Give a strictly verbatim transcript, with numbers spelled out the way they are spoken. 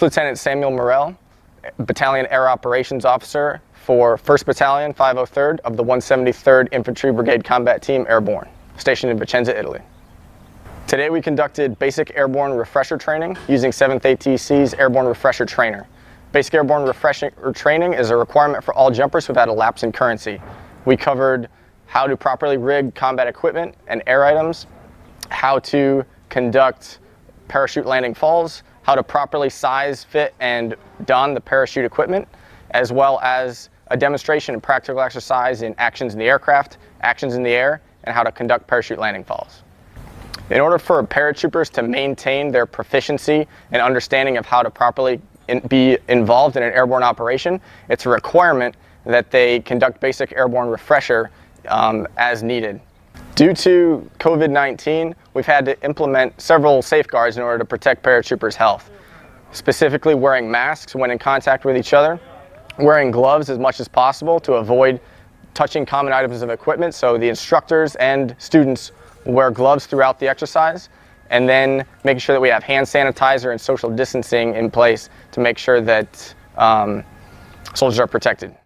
First Lieutenant Samuel Morell, Battalion Air Operations Officer for first Battalion, five oh third of the one seventy-third Infantry Brigade Combat Team Airborne, stationed in Vicenza, Italy. Today we conducted Basic Airborne Refresher Training using seventh A T C's Airborne Refresher Trainer. Basic Airborne Refresher Training is a requirement for all jumpers who've had a lapse in currency. We covered how to properly rig combat equipment and air items, how to conduct parachute landing falls, how to properly size, fit, and don the parachute equipment, as well as a demonstration and practical exercise in actions in the aircraft, actions in the air, and how to conduct parachute landing falls. In order for paratroopers to maintain their proficiency and understanding of how to properly in, be involved in an airborne operation, it's a requirement that they conduct basic airborne refresher um, as needed. Due to COVID nineteen, we've had to implement several safeguards in order to protect paratroopers' health, specifically wearing masks when in contact with each other, wearing gloves as much as possible to avoid touching common items of equipment, so the instructors and students wear gloves throughout the exercise, and then making sure that we have hand sanitizer and social distancing in place to make sure that um, soldiers are protected.